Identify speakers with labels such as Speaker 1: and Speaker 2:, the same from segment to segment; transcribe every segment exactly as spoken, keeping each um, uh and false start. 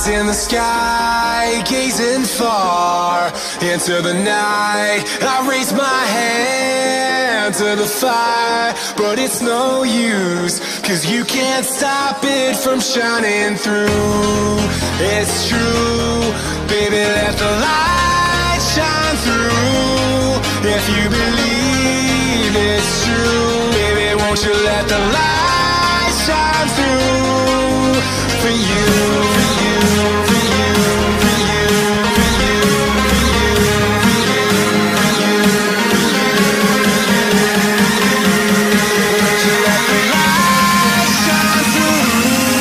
Speaker 1: in the sky, gazing far into the night. I raise my hand to the fire, but it's no use, 'cause you can't stop it from shining through. It's true, baby, let the light shine through. If you believe it's true, baby, won't you let the light shine through for you, for you, for you, for you, for you, for you, for you, for you, won't you let the light shine through?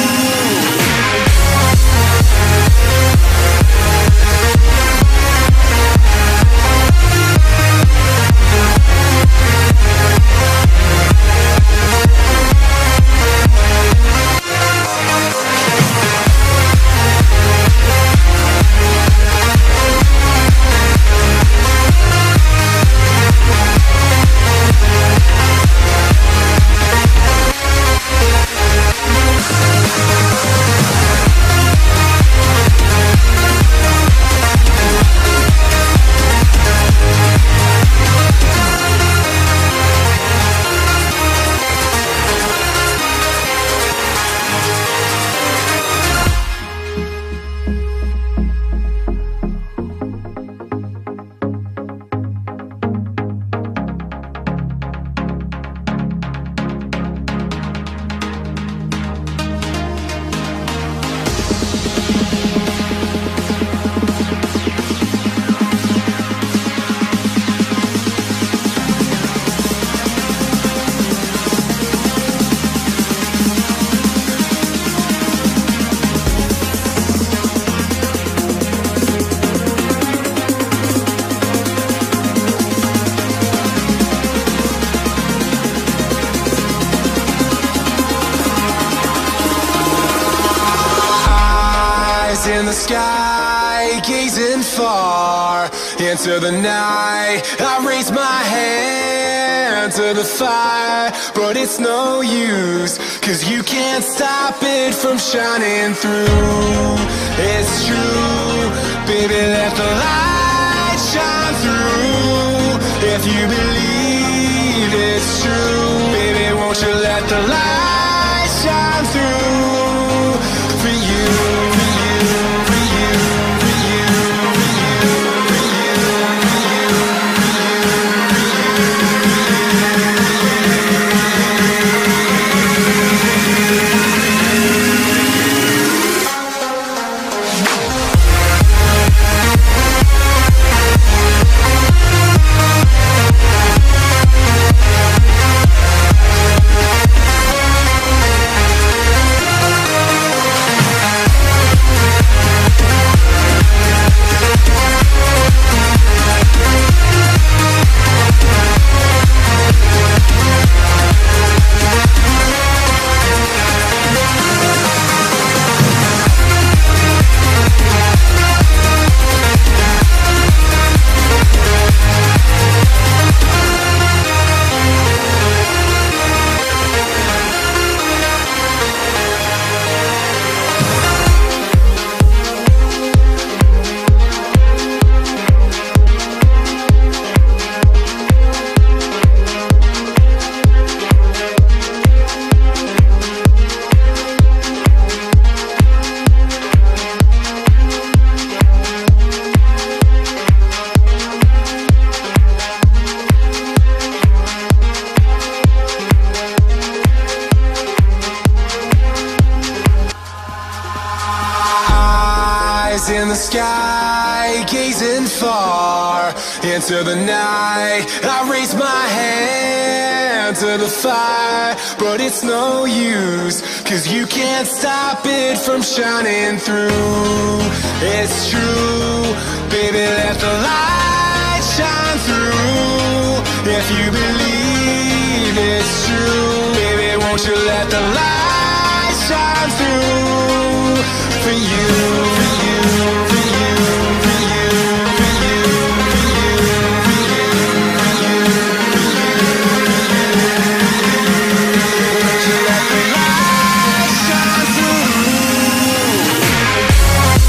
Speaker 1: In the sky, gazing far into the night. I raise my hand to the fire, but it's no use, 'cause you can't stop it from shining through. It's true, baby, let the light shine through. If you believe it's true, baby, won't you let the light shine through for you, for you, for you, for you, for you, for you, for you, in the sky, gazing far into the night. I raise my hand to the fire, but it's no use, 'cause you can't stop it from shining through. It's true, baby, let the light shine through. If you believe it's true, baby, won't you let the light shine through for you, for you, for you, for you, for you, for you, for you, for you, for you, won't you let the light shine through?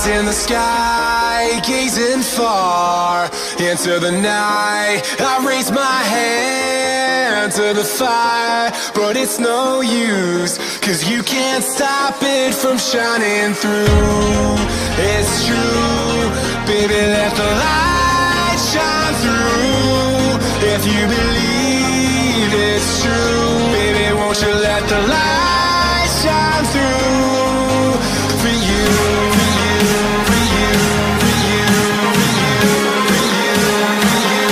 Speaker 1: Eyes in the sky, gazing far into the night. I raise my hand to the fire, but it's no use, 'cause you can't stop it from shining through. It's true, baby, let the light shine through. If you believe it's true, baby, won't you let the light shine through for you, for you, for you, for you, for you, for you, for you,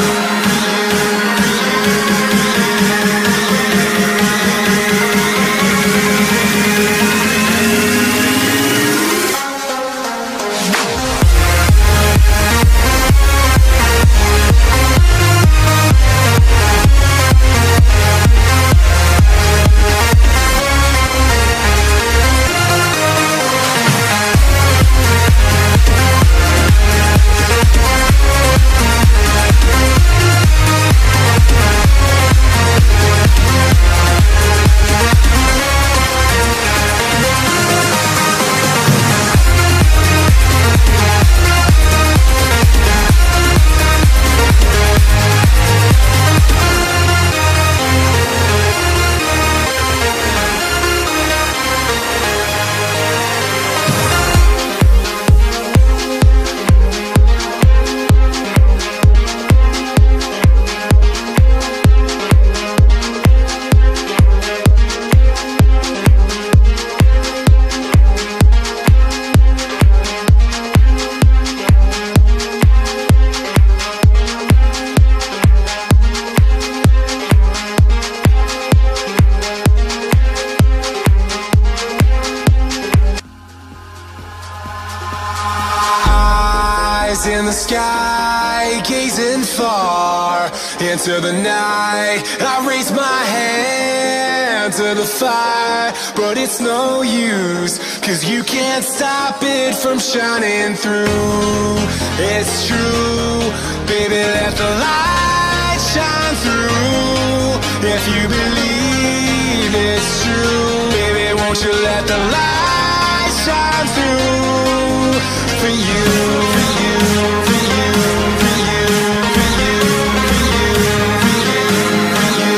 Speaker 1: in the sky, gazing far into the night. I raise my hand to the fire, but it's no use, 'cause you can't stop it from shining through. It's true, baby, let the light shine through. If you believe it's true, baby, won't you let the light shine through for you, for you, for you, for you, for you, for you, for you, for you,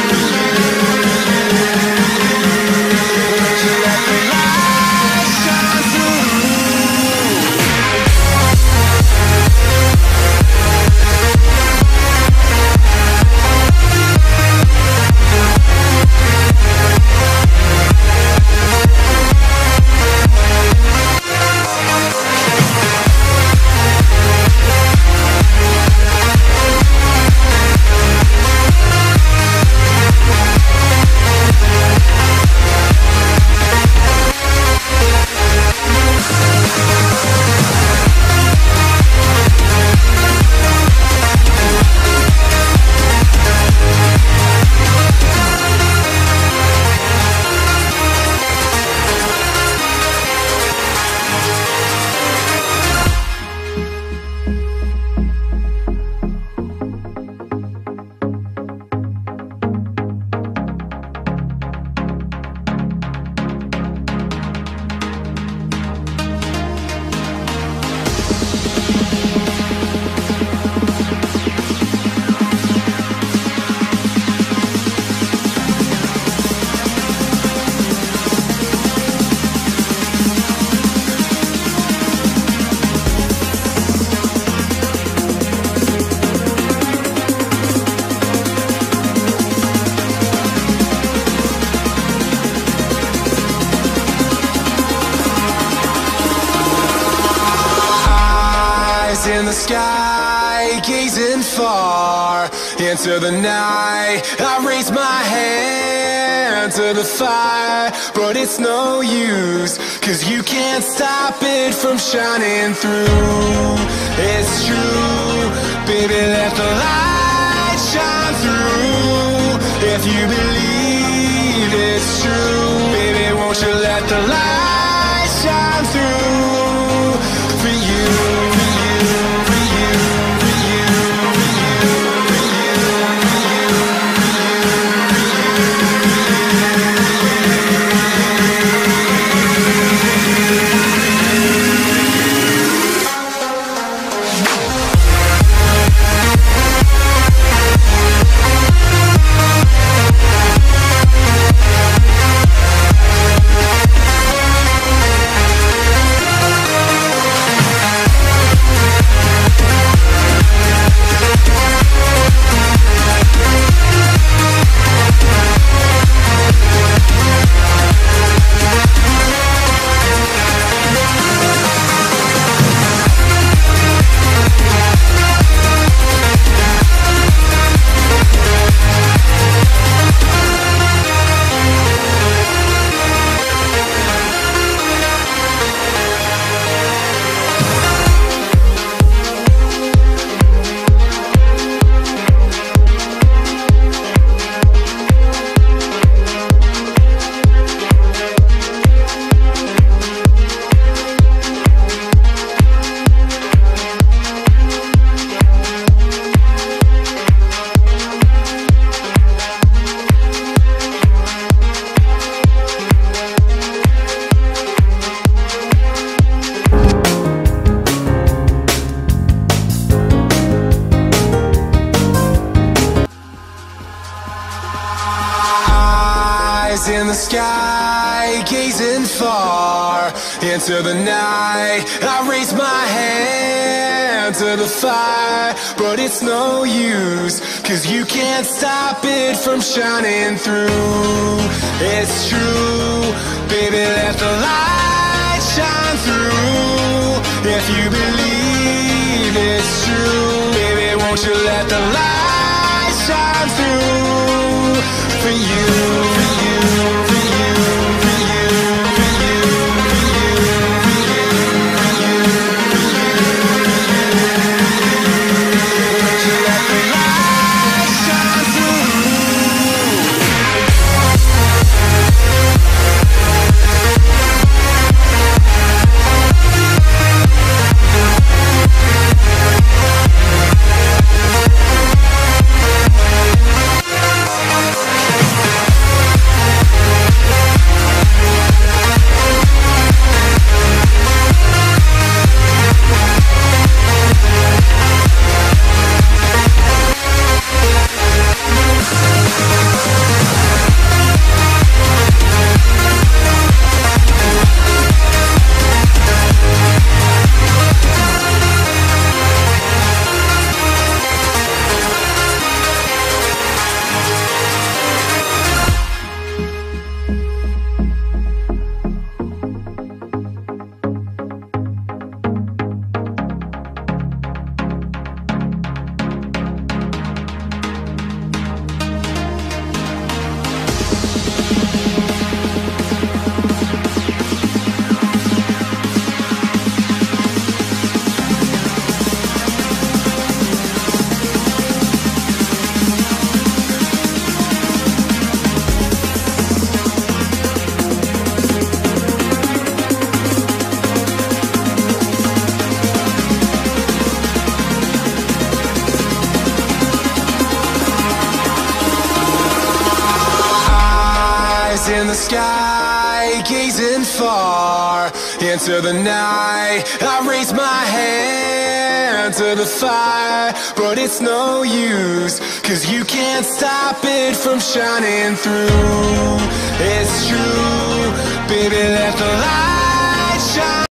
Speaker 1: won't you let the light shine through? In the sky, gazing far into the night. I raise my hand to the fire, but it's no use, 'cause you can't stop it from shining through. It's true, baby, let the light shine through. If you believe it's true, baby, won't you let the light shine through for you, for you, for you, for you, for you, for you, for you, for you, for you. far into the night. I raise my hand to the fire, but it's no use, 'cause you can't stop it from shining through. It's true, baby, let the light shine through. If you believe it's true, baby, won't you let the light shine through for you, for you, for you, for you, for you, for you, for you, for you, for you. Won't you let the light shine through? In the sky, gazing far into the night. I raise my hand to the fire, but it's no use, 'cause you can't stop it from shining through. It's true, baby, let the light shine.